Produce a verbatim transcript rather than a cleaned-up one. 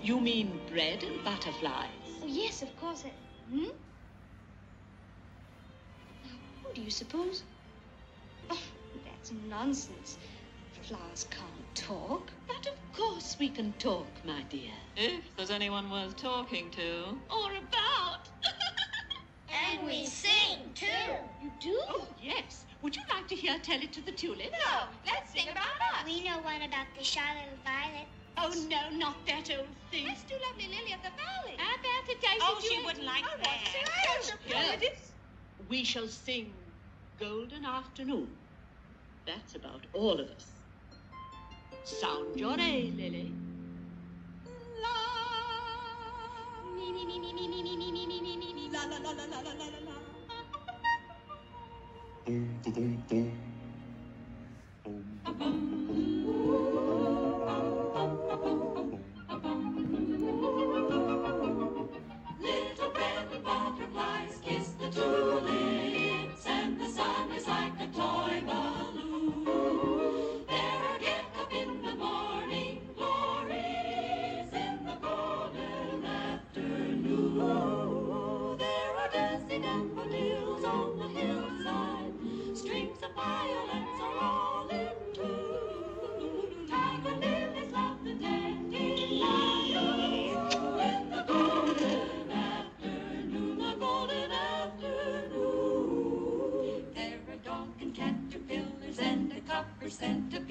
You mean bread and butterflies? Oh, yes, of course. I... Hmm? Now, who do you suppose? Oh, that's nonsense. Flowers can't talk. But of course we can talk, my dear. If there's anyone worth talking to. Or about. And we sing, too. You do? Oh, yes. Would you like to hear Tell It to the Tulip? No, let's sing about us. We know one about the Charlotte Violet. Oh, no, not that old thing. Let's do Lovely Lily of the Valley. How about a daisy Oh, duet? she wouldn't like I that. want to Yes. We shall sing Golden Afternoon. That's about all of us. Sound your A, Lily. La. Me, me, me, me, me, me, me, me, me, me, me, me, me. La la la la la la la la. Little red butterflies kiss the tulips, and the sun is like a toy balloon. They're get up in the morning glories in the golden afternoon. There are dancing daffodils on the hillside, strings of violets are all in tune. Tiger lilies love the dandelions in the golden afternoon, the golden afternoon. There are dog and caterpillars and a copper centipede.